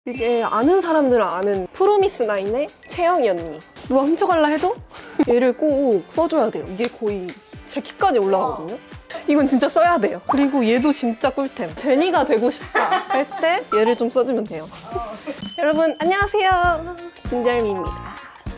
이게 아는 사람들은 아는 프로미스9의 채영이 언니. 누가 훔쳐갈라 해도 얘를 꼭 써줘야 돼요. 이게 거의 제 키까지 올라가거든요. 이건 진짜 써야 돼요. 그리고 얘도 진짜 꿀템. 제니가 되고 싶다 할 때 얘를 좀 써주면 돼요. 여러분 안녕하세요. 진절미입니다.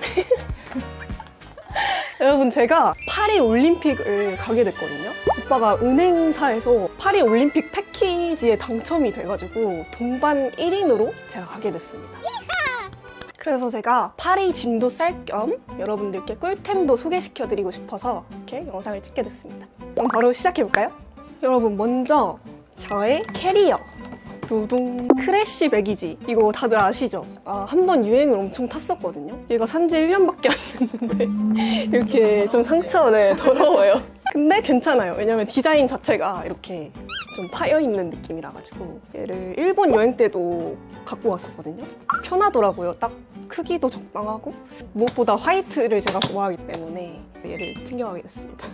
여러분 제가 파리 올림픽을 가게 됐거든요. 오빠가 은행사에서 파리 올림픽 패키지에 당첨이 돼가지고 동반 1인으로 제가 가게 됐습니다. 그래서 제가 파리 짐도 쌀 겸 여러분들께 꿀템도 소개시켜드리고 싶어서 이렇게 영상을 찍게 됐습니다. 그럼 바로 시작해볼까요? 여러분 먼저 저의 캐리어 두둥 크래쉬 백이지. 이거 다들 아시죠? 한 번 유행을 엄청 탔었거든요. 얘가 산지 1년밖에 안 됐는데 이렇게 좀 상처네 더러워요. 근데 괜찮아요. 왜냐면 디자인 자체가 이렇게 좀 파여있는 느낌이라 가지고 얘를 일본 여행 때도 갖고 왔었거든요. 편하더라고요. 딱 크기도 적당하고 무엇보다 화이트를 제가 좋아하기 때문에 얘를 챙겨가게 됐습니다.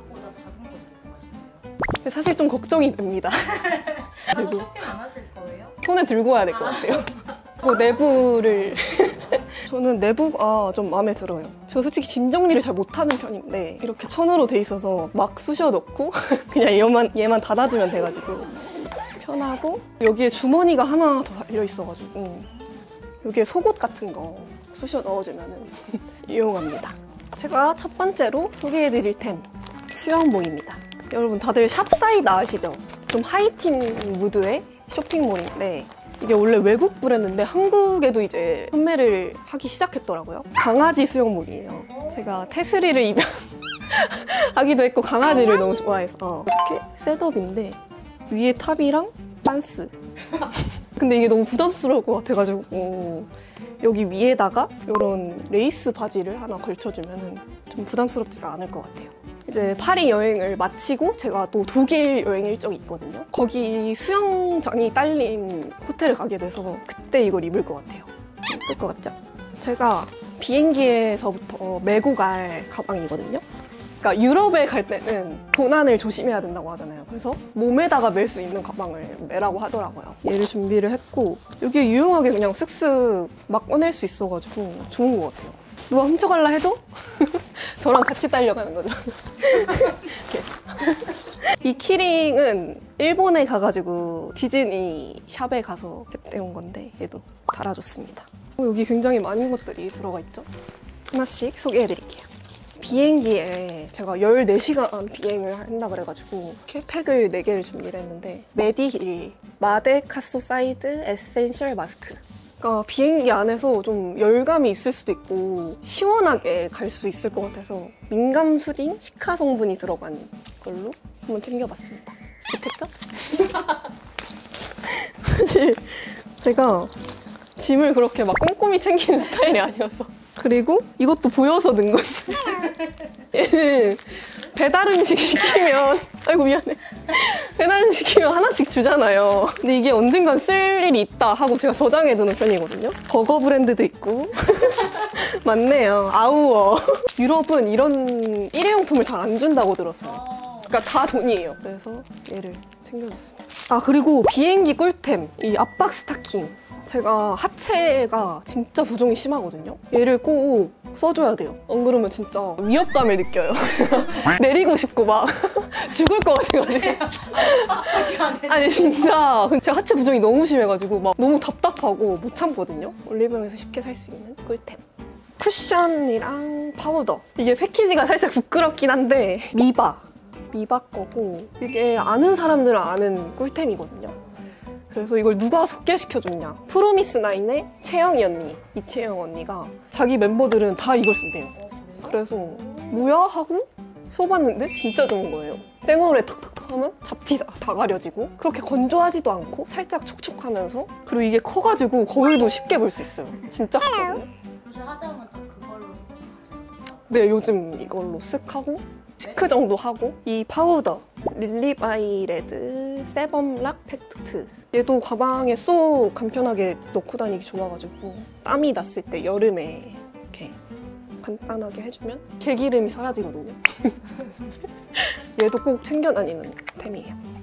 사실 좀 걱정이 됩니다. 쇼핑 안 하실 거예요? 손에 들고 와야 될 것 같아요. 그 내부를 저는 내부가 좀 마음에 들어요. 저 솔직히 짐 정리를 잘 못하는 편인데 이렇게 천으로 돼 있어서 막 쑤셔 넣고 그냥 얘만 닫아주면 돼가지고 편하고, 여기에 주머니가 하나 더 달려 있어가지고 여기에 속옷 같은 거 쑤셔 넣어주면 유용합니다. 제가 첫 번째로 소개해드릴 템 수영복입니다. 여러분 다들 샵사이드 아시죠? 좀 하이틴 무드의 쇼핑몰인데 이게 원래 외국 브랜드인데 한국에도 이제 판매를 하기 시작했더라고요. 강아지 수영복이에요. 제가 테스리를 입양하기도 했고 강아지를 너무 좋아해서 이렇게 셋업인데 위에 탑이랑 빤스. 근데 이게 너무 부담스러울 것 같아가지고 여기 위에다가 이런 레이스 바지를 하나 걸쳐주면 좀 부담스럽지가 않을 것 같아요. 이제 파리 여행을 마치고 제가 또 독일 여행 일정이 있거든요. 거기 수영장이 딸린 호텔을 가게 돼서 그때 이걸 입을 것 같아요. 예쁠 것 같죠? 제가 비행기에서부터 메고 갈 가방이거든요. 그러니까 유럽에 갈 때는 도난을 조심해야 된다고 하잖아요. 그래서 몸에다가 멜 수 있는 가방을 매라고 하더라고요. 얘를 준비를 했고 여기에 유용하게 그냥 쓱쓱 막 꺼낼 수 있어가지고 좋은 것 같아요. 누가 훔쳐갈라 해도 저랑 같이 딸려가는 거죠. 이 키링은 일본에 가가지고 디즈니 샵에 가서 떼온 건데 얘도 달아줬습니다. 여기 굉장히 많은 것들이 들어가 있죠. 하나씩 소개해드릴게요. 비행기에 제가 14시간 비행을 한다 그래가지고 이렇게 팩을 4개를 준비를 했는데 메디힐 마데카소 사이드 에센셜 마스크. 그러니까 비행기 안에서 좀 열감이 있을 수도 있고 시원하게 갈 수 있을 것 같아서 민감 수딩 시카 성분이 들어간 걸로 한번 챙겨봤습니다. 좋겠죠? 사실 제가 짐을 그렇게 막 꼼꼼히 챙기는 스타일이 아니어서. 그리고 이것도 보여서 넣은 건데 얘는 배달 음식 시키면 아이고 미안해. 배달 음식 시키면 하나씩 주잖아요. 근데 이게 언젠간 쓸 일이 있다 하고 제가 저장해두는 편이거든요. 버거 브랜드도 있고 맞네요. 아우어. 유럽은 이런 일회용품을 잘 안 준다고 들었어요. 그러니까 다 돈이에요. 그래서 얘를 챙겨줬습니다. 그리고 비행기 꿀템 이 압박 스타킹. 제가 하체가 진짜 부종이 심하거든요. 얘를 꼭 써줘야 돼요. 안 그러면 진짜 위협감을 느껴요. 내리고 싶고 막 죽을 것 같아가지고. 아니 진짜 제가 하체 부종이 너무 심해가지고 막 너무 답답하고 못 참거든요. 올리브영에서 쉽게 살 수 있는 꿀템. 쿠션이랑 파우더. 이게 패키지가 살짝 부끄럽긴 한데 미바 거고 이게 아는 사람들은 아는 꿀템이거든요. 그래서 이걸 누가 소개시켜줬냐? 프로미스9의 채영이 언니, 이채영 언니가 자기 멤버들은 다 이걸 쓴대요. 그래서 뭐야? 하고 써봤는데 진짜 좋은 거예요. 생얼에 탁탁탁 하면 잡티 다 가려지고 그렇게 건조하지도 않고 살짝 촉촉하면서, 그리고 이게 커가지고 거울도 쉽게 볼 수 있어요. 진짜 크거든요. 요새 화장은 다 그걸로 하세요? 네, 요즘 이걸로 쓱 하고 치크 정도 하고. 이 파우더 릴리바이 레드 세범락 팩트. 얘도 가방에 쏙 간편하게 넣고 다니기 좋아가지고 땀이 났을 때 여름에 이렇게 간단하게 해주면 개기름이 사라지거든요. 얘도 꼭 챙겨 다니는 템이에요.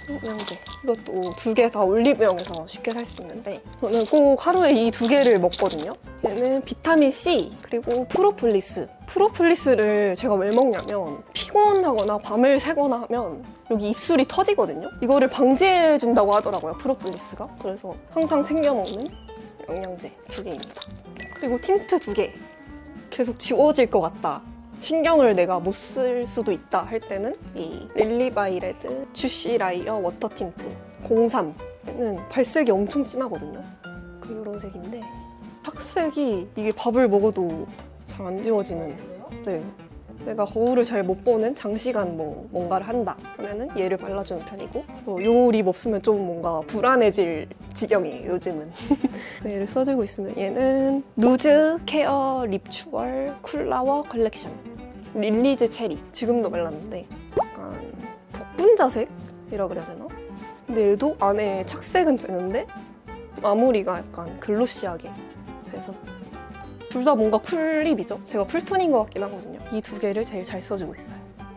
영양제. 이것도 2개 다 올리브영에서 쉽게 살 수 있는데 저는 꼭 하루에 이 2개를 먹거든요. 얘는 비타민C 그리고 프로폴리스. 프로폴리스를 제가 왜 먹냐면 피곤하거나 밤을 새거나 하면 여기 입술이 터지거든요. 이거를 방지해준다고 하더라고요, 프로폴리스가. 그래서 항상 챙겨 먹는 영양제 2개입니다. 그리고 틴트 2개. 계속 지워질 것 같다, 신경을 내가 못 쓸 수도 있다 할 때는 이 릴리바이레드 주시 라이어 워터 틴트 03는 발색이 엄청 진하거든요. 이런 색인데 착색이 이게 밥을 먹어도 잘 안 지워지는. 네, 내가 거울을 잘 못 보는 장시간 뭔가를 한다 하면은 얘를 발라주는 편이고, 요 립 없으면 좀 뭔가 불안해질 지경이에요 요즘은. 얘를 써주고 있으면 얘는 누즈 케어 립추얼 쿨라워 컬렉션 릴리즈 체리. 지금도 발랐는데 약간 복분자색이라 그래야 되나? 근데 얘도 안에 착색은 되는데 마무리가 약간 글로시하게 돼서 둘 다 뭔가 쿨립이죠. 제가 쿨톤인 것 같긴 하거든요. 이 2개를 제일 잘 써주고 있어요.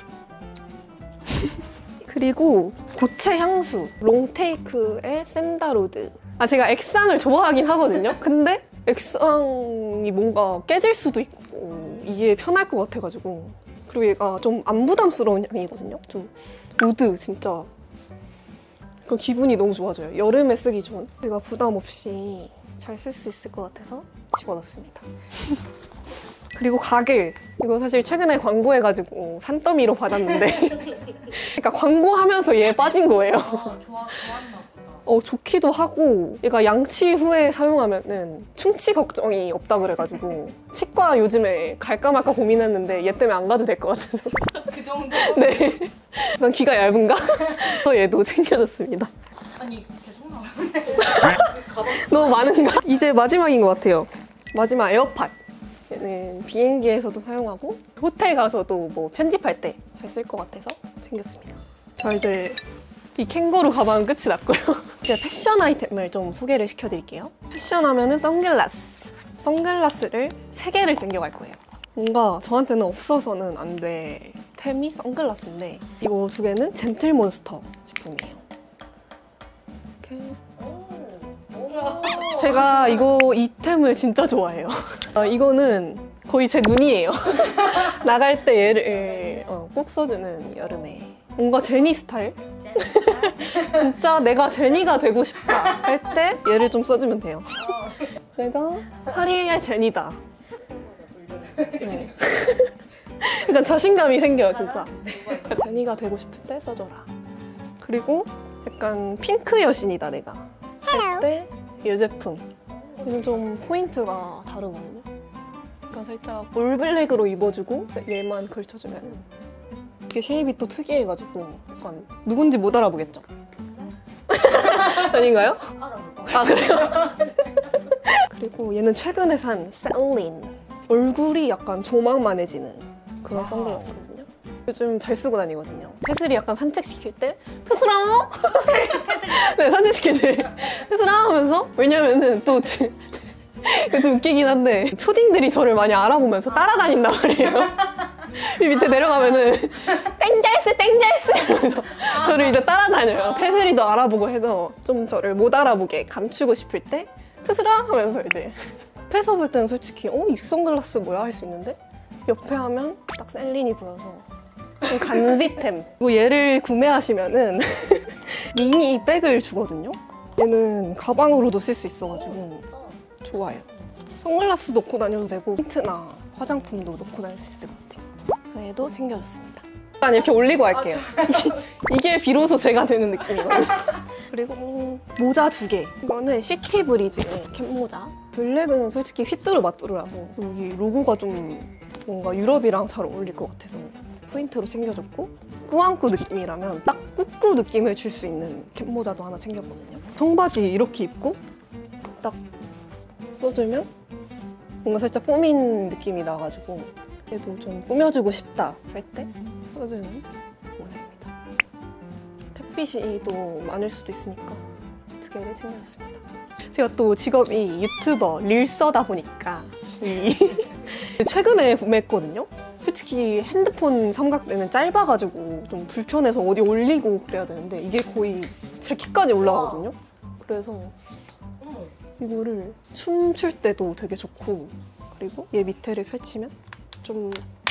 그리고 고체 향수 롱테이크의 샌다로드. 제가 액상을 좋아하긴 하거든요. 근데 액상이 뭔가 깨질 수도 있고 이게 편할 것 같아가지고. 그리고 얘가 좀 안 부담스러운 향이거든요. 좀 우드 진짜 그 기분이 너무 좋아져요. 여름에 쓰기 좋은. 제가 부담 없이 잘 쓸 수 있을 것 같아서 집어넣습니다. 그리고 가글. 이거 사실 최근에 광고해가지고 산더미로 받았는데 그러니까 광고하면서 얘 빠진 거예요. 좋았나 보다. 좋기도 하고 얘가 양치 후에 사용하면은 충치 걱정이 없다 그래가지고 치과 요즘에 갈까 말까 고민했는데 얘 때문에 안 가도 될 것 같아서. 그 정도? 네. 난 귀가 얇은가? 얘도 챙겨줬습니다. 아니 계속 나오는데. 너무 많은가? 이제 마지막인 것 같아요. 마지막 에어팟. 얘는 비행기에서도 사용하고 호텔 가서도 뭐 편집할 때 잘 쓸 것 같아서 챙겼습니다. 자, 이제 이 캥거루 가방은 끝이 났고요. 이제 패션 아이템을 좀 소개를 시켜드릴게요. 패션 하면은 선글라스. 선글라스를 3개를 챙겨갈 거예요. 뭔가 저한테는 없어서는 안 될 템이 선글라스인데 이거 2개는 젠틀몬스터 제품이에요. 이렇게. 제가 이 템을 진짜 좋아해요. 이거는 거의 제 눈이에요. 나갈 때 얘를 꼭 써주는 여름에. 뭔가 제니 스타일? 진짜 내가 제니가 되고 싶다 할 때 얘를 좀 써주면 돼요. 내가 파리의 제니다. 네. 약간 자신감이 생겨요 진짜. 제니가 되고 싶을 때 써줘라. 그리고 약간 핑크 여신이다 내가 할 때 이 제품. 얘는 좀 포인트가 다르거든요. 그러니까 살짝 올블랙으로 입어주고 얘만 걸쳐주면 이게 쉐입이 또 특이해가지고 약간 누군지 못 알아보겠죠? 아닌가요? 알아볼까? 그래요? 그리고 얘는 최근에 산 셀린. 얼굴이 약간 조망만해지는 그런 선글라스거든요. 요즘 잘 쓰고 다니거든요. 태슬이 약간 산책시킬 때 태슬아! 네, 산책시킬 때 태슬아! 하면서. 왜냐면은 또 좀 웃기긴 한데 초딩들이 저를 많이 알아보면서 따라다닌단 말이에요. 이 밑에 내려가면은 땡잘스 땡잘스 이러면서 저를 이제 따라다녀요. 태슬이도 알아보고 해서 좀 저를 못 알아보게 감추고 싶을 때 태슬아! 하면서 이제 옆에서 볼 때는 솔직히 이 선글라스 뭐야? 할 수 있는데 옆에 하면 딱 셀린이 보여서 좀 간지템. 그리고 얘를 구매하시면은 미니 백을 주거든요. 얘는 가방으로도 쓸 수 있어가지고 좋아요. 선글라스 넣고 다녀도 되고 힌트나 화장품도 넣고 다닐 수 있을 것 같아요. 그래서 얘도 챙겨줬습니다. 일단 이렇게 올리고 할게요. 이게 비로소 제가 되는 느낌이거든요. 그리고 모자 2개. 이거는 시티 브리즈의 캡모자. 블랙은 솔직히 휘뚜루마뚜루라서 여기 로고가 좀 뭔가 유럽이랑 잘 어울릴 것 같아서 포인트로 챙겨줬고, 꾸안꾸 느낌이라면 딱 꾸꾸 느낌을 줄 수 있는 캡모자도 하나 챙겼거든요. 청바지 이렇게 입고 딱 써주면 뭔가 살짝 꾸민 느낌이 나가지고 얘도 좀 꾸며주고 싶다 할 때 써주는 모자입니다. 햇빛이 또 많을 수도 있으니까 2개를 챙겨줬습니다. 제가 또 직업이 유튜버 릴서다 보니까 최근에 구매했거든요. 솔직히 핸드폰 삼각대는 짧아가지고 좀 불편해서 어디 올리고 그래야 되는데 이게 거의 제 키까지 올라가거든요. 그래서 어머. 이거를 춤출 때도 되게 좋고, 그리고 얘 밑에를 펼치면 좀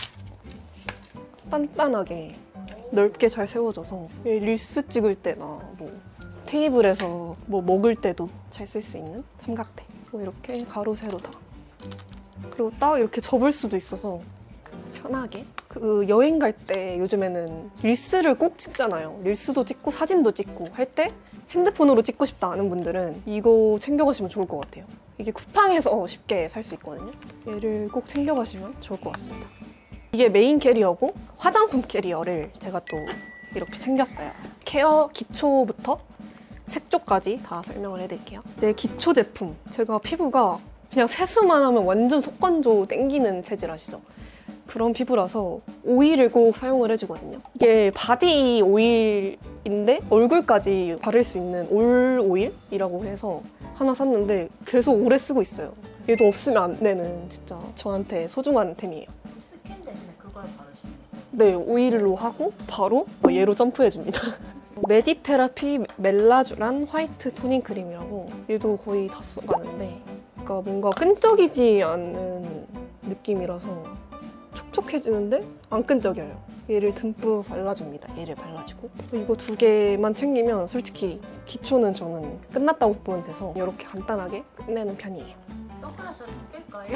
단단하게 넓게 잘 세워져서 얘 릴스 찍을 때나 뭐 테이블에서 뭐 먹을 때도 잘 쓸 수 있는 삼각대. 뭐 이렇게 가로 세로 다. 그리고 딱 이렇게 접을 수도 있어서 편하게. 그 여행 갈 때 요즘에는 릴스를 꼭 찍잖아요. 릴스도 찍고 사진도 찍고 할 때 핸드폰으로 찍고 싶다 하는 분들은 이거 챙겨가시면 좋을 것 같아요. 이게 쿠팡에서 쉽게 살 수 있거든요. 얘를 꼭 챙겨가시면 좋을 것 같습니다. 이게 메인 캐리어고 화장품 캐리어를 제가 또 이렇게 챙겼어요. 케어 기초부터 색조까지 다 설명을 해드릴게요. 네, 기초 제품. 제가 피부가 그냥 세수만 하면 완전 속건조 땡기는 체질 아시죠? 그런 피부라서 오일을 꼭 사용을 해주거든요. 이게 바디 오일인데 얼굴까지 바를 수 있는 올 오일이라고 해서 하나 샀는데 계속 오래 쓰고 있어요. 얘도 없으면 안 되는 진짜 저한테 소중한 템이에요. 스킨 대신에 그걸 바르시는 거예요? 네, 오일로 하고 바로 얘로 점프해줍니다. 메디테라피 멜라쥬란 화이트 토닝 크림이라고, 얘도 거의 다 써가는데 그러니까 뭔가 끈적이지 않는 느낌이라서 촉촉해지는데 안 끈적여요. 얘를 듬뿍 발라줍니다. 얘를 발라주고 이거 두 개만 챙기면 솔직히 기초는 저는 끝났다고 보면 돼서 이렇게 간단하게 끝내는 편이에요. 선글라스를 두 개일까요?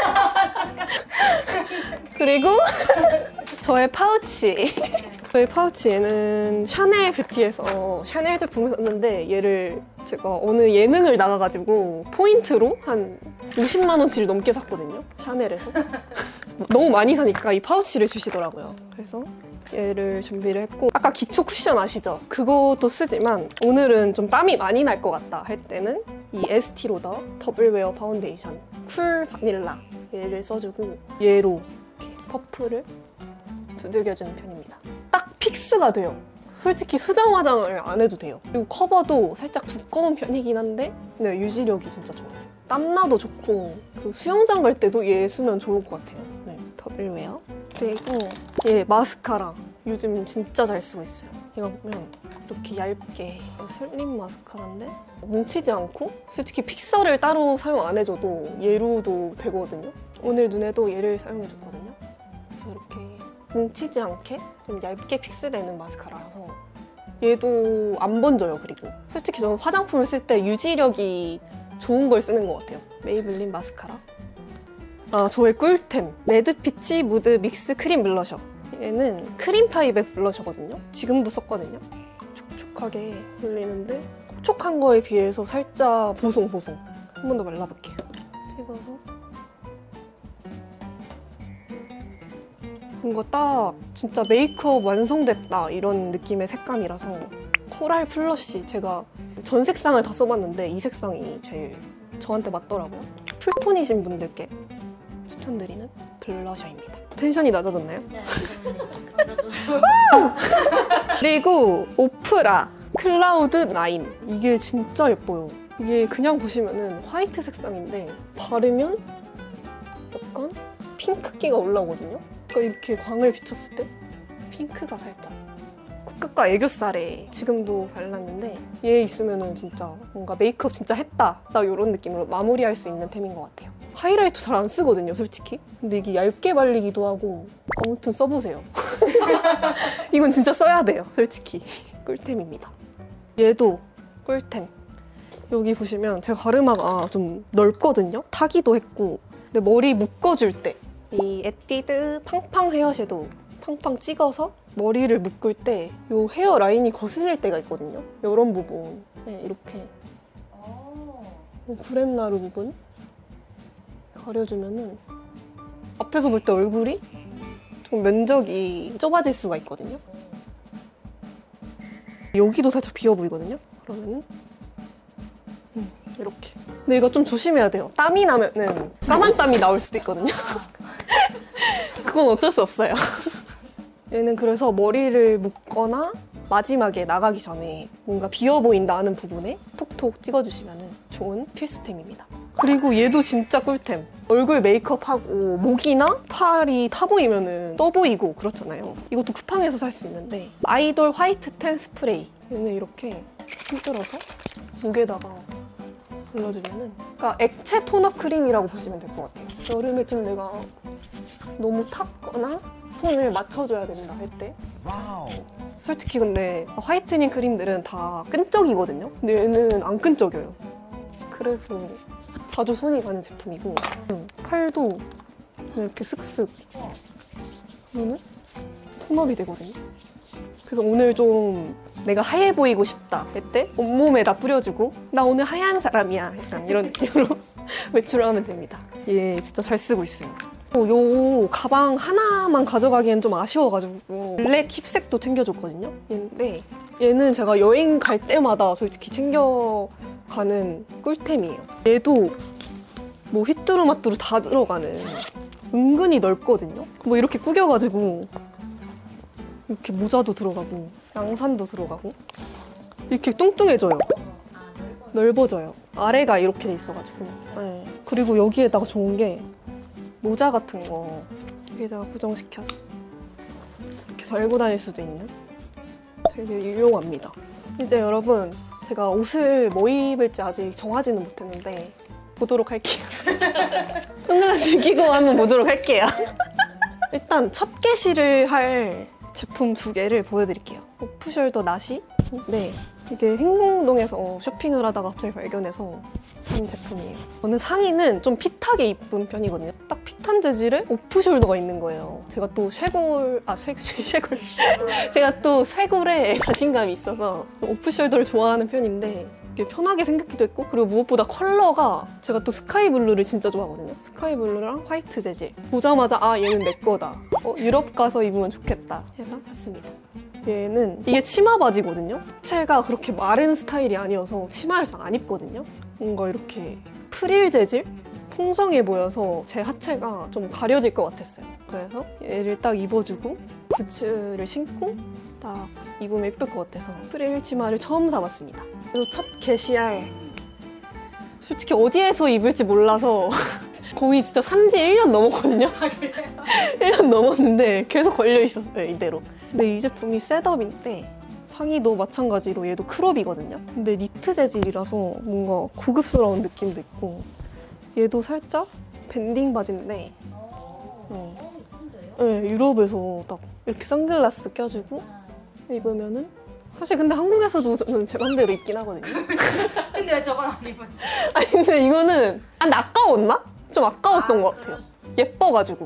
그리고 저의 파우치. 저희 파우치 얘는 샤넬 뷰티에서 샤넬 제품을 샀는데 얘를 제가 어느 예능을 나가가지고 포인트로 한 50만 원치를 넘게 샀거든요. 샤넬에서. 너무 많이 사니까 이 파우치를 주시더라고요. 그래서 얘를 준비를 했고, 아까 기초 쿠션 아시죠? 그것도 쓰지만 오늘은 좀 땀이 많이 날 것 같다 할 때는 이 에스티로더 더블웨어 파운데이션 쿨 바닐라 얘를 써주고 얘로 이렇게 퍼프를 두들겨주는 편입니다. 딱 픽스가 돼요. 솔직히 수정 화장을 안 해도 돼요. 그리고 커버도 살짝 두꺼운 편이긴 한데 네, 유지력이 진짜 좋아요. 땀나도 좋고 그 수영장 갈 때도 얘 쓰면 좋을 것 같아요. 네, 더블웨어. 그리고 얘 마스카라 요즘 진짜 잘 쓰고 있어요. 이거 보면 이렇게 얇게 슬림 마스카라인데 뭉치지 않고 솔직히 픽서를 따로 사용 안 해줘도 얘로도 되거든요. 오늘 눈에도 얘를 사용해줬거든요. 그래서 이렇게 뭉치지 않게 좀 얇게 픽스되는 마스카라라서 얘도 안 번져요. 그리고 솔직히 저는 화장품을 쓸 때 유지력이 좋은 걸 쓰는 것 같아요. 메이블린 마스카라. 아, 저의 꿀템. 레드피치 무드 믹스 크림 블러셔. 얘는 크림 타입의 블러셔거든요. 지금도 썼거든요. 촉촉하게 올리는데 촉촉한 거에 비해서 살짝 보송보송. 한 번 더 발라볼게요. 찍어서 뭔가 딱 진짜 메이크업 완성됐다 이런 느낌의 색감이라서 코랄 플러쉬 제가 전 색상을 다 써봤는데 이 색상이 제일 저한테 맞더라고요. 쿨톤이신 분들께 추천드리는 블러셔입니다. 텐션이 낮아졌나요? 네, 그리고 오프라 클라우드 9 이게 진짜 예뻐요. 이게 그냥 보시면은 화이트 색상인데 바르면 약간 핑크기가 올라오거든요. 그러니까 이렇게 광을 비췄을 때 핑크가 살짝 코끝과 애교살에 지금도 발랐는데 얘 있으면은 진짜 뭔가 메이크업 진짜 했다 딱 이런 느낌으로 마무리할 수 있는 템인 것 같아요. 하이라이터 잘 안 쓰거든요 솔직히. 근데 이게 얇게 발리기도 하고 아무튼 써보세요. 이건 진짜 써야 돼요 솔직히. 꿀템입니다. 얘도 꿀템. 여기 보시면 제 가르마가 좀 넓거든요. 타기도 했고 근데 머리 묶어줄 때 이 에뛰드 팡팡 헤어 섀도우 팡팡 찍어서 머리를 묶을 때 이 헤어 라인이 거슬릴 때가 있거든요. 이런 부분 네, 이렇게 구렛나루 부분 가려주면은 앞에서 볼 때 얼굴이 좀 면적이 좁아질 수가 있거든요. 여기도 살짝 비어 보이거든요. 그러면은 이렇게. 근데 이거 좀 조심해야 돼요. 땀이 나면은 까만 땀이 나올 수도 있거든요. 그건 어쩔 수 없어요. 얘는 그래서 머리를 묶거나 마지막에 나가기 전에 뭔가 비어 보인다 하는 부분에 톡톡 찍어주시면 좋은 필수템입니다. 그리고 얘도 진짜 꿀템. 얼굴 메이크업하고 목이나 팔이 타 보이면은 떠 보이고 그렇잖아요. 이것도 쿠팡에서 살 수 있는데 아이돌 화이트 텐 스프레이. 얘는 이렇게 흔들어서 목에다가 발라주면은 그러니까 액체 톤업 크림이라고 보시면 될 것 같아요. 여름에 좀 내가 너무 탔거나 톤을 맞춰줘야 된다 할 때 솔직히 근데 화이트닝 크림들은 다 끈적이거든요. 근데 얘는 안 끈적여요. 그래서 자주 손이 가는 제품이고 팔도 이렇게 쓱쓱 하면은 톤업이 되거든요. 그래서 오늘 좀 내가 하얘 보이고 싶다 할 때 온몸에다 뿌려주고 나 오늘 하얀 사람이야 약간 이런 느낌으로 외출을 하면 됩니다. 얘 진짜 잘 쓰고 있어요. 요 가방 하나만 가져가기엔 좀 아쉬워가지고 블랙 힙색도 챙겨줬거든요. 얘인데 얘는 제가 여행 갈 때마다 솔직히 챙겨가는 꿀템이에요. 얘도 뭐 휘뚜루마뚜루 다 들어가는 은근히 넓거든요. 뭐 이렇게 구겨가지고 이렇게 모자도 들어가고 양산도 들어가고 이렇게 뚱뚱해져요. 넓어져요. 아래가 이렇게 돼 있어가지고. 네. 그리고 여기에다가 좋은 게 모자 같은 거 여기다가 고정시켜서 이렇게 달고 다닐 수도 있는 되게 유용합니다. 이제 여러분 제가 옷을 뭐 입을지 아직 정하지는 못했는데 보도록 할게요. 선글라스 끼고 한번 보도록 할게요. 일단 첫 게시를 할 제품 2개를 보여드릴게요. 오프숄더 나시? 네, 이게 행궁동에서 쇼핑을 하다가 갑자기 발견해서 산 제품이에요. 저는 상의는 좀 핏하게 입은 편이거든요. 딱 핏한 재질에 오프숄더가 있는 거예요. 제가 또 쇄골... 제가 또 쇄골에 자신감이 있어서 오프숄더를 좋아하는 편인데 이게 편하게 생겼기도 했고 그리고 무엇보다 컬러가 제가 또 스카이블루를 진짜 좋아하거든요. 스카이블루랑 화이트 재질. 보자마자 아 얘는 내 거다. 유럽 가서 입으면 좋겠다 해서 샀습니다. 얘는 이게 치마 바지거든요. 하체가 그렇게 마른 스타일이 아니어서 치마를 잘 안 입거든요. 뭔가 이렇게 프릴 재질? 풍성해 보여서 제 하체가 좀 가려질 것 같았어요. 그래서 얘를 딱 입어주고 부츠를 신고 딱 입으면 예쁠 것 같아서 프릴 치마를 처음 사봤습니다. 그리고 첫 게시할 솔직히 어디에서 입을지 몰라서 거의 진짜 산지 1년 넘었거든요. 1년 넘었는데 계속 걸려 있었어요, 이대로. 근데 이 제품이 셋업인데 상의도 마찬가지로 얘도 크롭이거든요. 근데 니트 재질이라서 뭔가 고급스러운 느낌도 있고 얘도 살짝 밴딩 바지인데 네, 유럽에서 딱 이렇게 선글라스 껴주고 입으면은 사실 근데 한국에서도 저는 제 맘대로 입긴 하거든요. 근데 왜 저건 안 입었어? 아니 근데 이거는 아까웠나? 좀 아까웠던 것 같아요. 예뻐가지고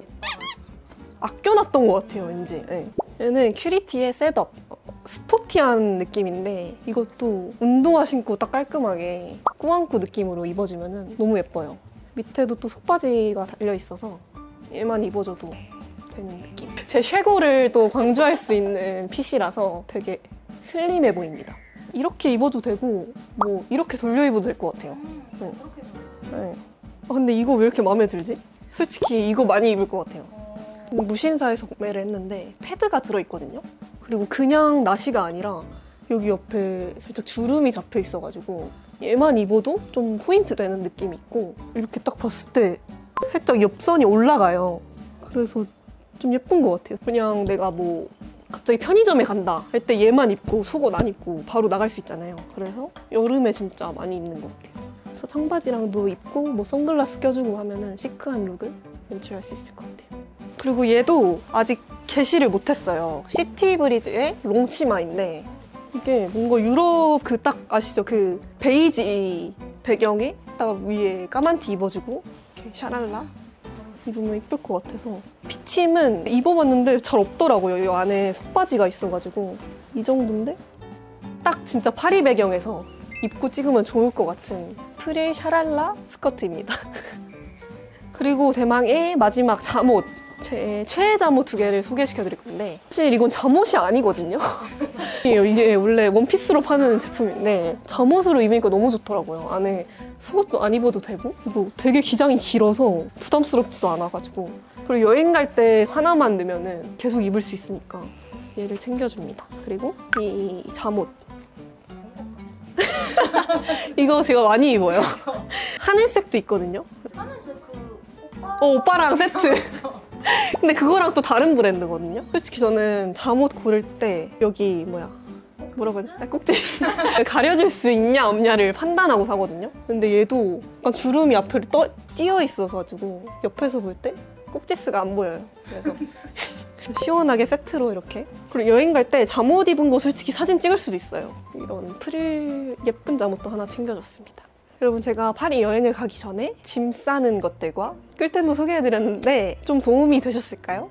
아껴놨던 것 같아요, 왠지. 네. 얘는 큐리티의 셋업. 스포티한 느낌인데 이것도 운동화 신고 딱 깔끔하게 꾸안꾸 느낌으로 입어주면 너무 예뻐요. 밑에도 또 속바지가 달려있어서 얘만 입어줘도 되는 느낌. 제 쇄골을 또 강조할 수 있는 핏이라서 되게 슬림해 보입니다. 이렇게 입어도 되고 뭐 이렇게 돌려 입어도 될 것 같아요. 네. 네. 근데 이거 왜 이렇게 마음에 들지? 솔직히 이거 많이 입을 것 같아요. 무신사에서 구매를 했는데 패드가 들어있거든요. 그리고 그냥 나시가 아니라 여기 옆에 살짝 주름이 잡혀 있어가지고 얘만 입어도 좀 포인트 되는 느낌이 있고 이렇게 딱 봤을 때 살짝 옆선이 올라가요. 그래서 좀 예쁜 것 같아요. 그냥 내가 뭐 갑자기 편의점에 간다 할 때 얘만 입고 속옷 안 입고 바로 나갈 수 있잖아요. 그래서 여름에 진짜 많이 입는 것 같아요. 그래서 청바지랑도 입고 뭐 선글라스 껴주고 하면은 시크한 룩을 연출할 수 있을 것 같아요. 그리고 얘도 아직 게시를 못했어요. 시티브리즈의 롱치마인데 이게 뭔가 유럽 그 딱 아시죠? 그 베이지 배경에 딱 위에 까만 티 입어주고 이렇게 샤랄라 입으면 이쁠 것 같아서 피침은 입어봤는데 잘 없더라고요. 이 안에 속바지가 있어가지고 이 정도인데 딱 진짜 파리 배경에서 입고 찍으면 좋을 것 같은 프릴 샤랄라 스커트입니다. 그리고 대망의 마지막 잠옷. 제 최애 잠옷 2개를 소개시켜드릴 건데 사실 이건 잠옷이 아니거든요. 이게 원래 원피스로 파는 제품인데 잠옷으로 입으니까 너무 좋더라고요. 안에 속옷도 안 입어도 되고 뭐 되게 기장이 길어서 부담스럽지도 않아가지고 그리고 여행 갈 때 하나만 넣으면 계속 입을 수 있으니까 얘를 챙겨줍니다. 그리고 이 잠옷 이거 제가 많이 입어요. 하늘색도 있거든요. 하늘색 그 오빠. 오빠랑 세트. 근데 그거랑 또 다른 브랜드거든요. 솔직히 저는 잠옷 고를 때 여기 뭐라고 해야 돼? 꼭지 가려줄 수 있냐 없냐를 판단하고 사거든요. 근데 얘도 약간 주름이 앞에 띄어 있어서 가지고 옆에서 볼 때 꼭지스가 안 보여요. 그래서 시원하게 세트로 이렇게. 그리고 여행 갈 때 잠옷 입은 거 솔직히 사진 찍을 수도 있어요. 이런 프릴 예쁜 잠옷도 하나 챙겨줬습니다. 여러분, 제가 파리 여행을 가기 전에 짐 싸는 것들과 꿀템도 소개해드렸는데 좀 도움이 되셨을까요?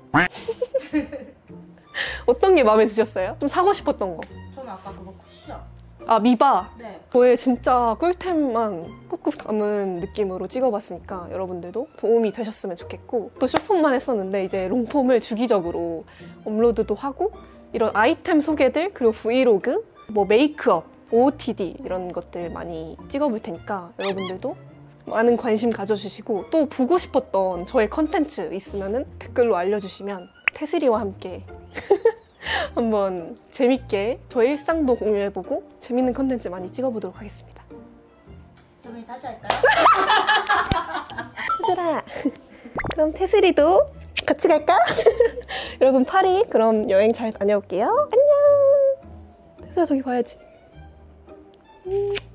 어떤 게 마음에 드셨어요? 좀 사고 싶었던 거. 저는 아까 그거 쿠션. 아, 미바. 네. 저의 진짜 꿀템만 꾹꾹 담은 느낌으로 찍어봤으니까 여러분들도 도움이 되셨으면 좋겠고, 또 쇼폼만 했었는데 이제 롱폼을 주기적으로 업로드도 하고 이런 아이템 소개들, 그리고 브이로그, 뭐 메이크업, OOTD 이런 것들 많이 찍어볼 테니까 여러분들도 많은 관심 가져주시고, 또 보고 싶었던 저의 컨텐츠 있으면 댓글로 알려주시면 테슬이와 함께 한번 재밌게 저의 일상도 공유해보고 재밌는 컨텐츠 많이 찍어보도록 하겠습니다. 저희 다시 할까요? 테슬아, 그럼 테슬이도 같이 갈까? 여러분, 파리 그럼 여행 잘 다녀올게요. 안녕. 테슬아, 저기 봐야지.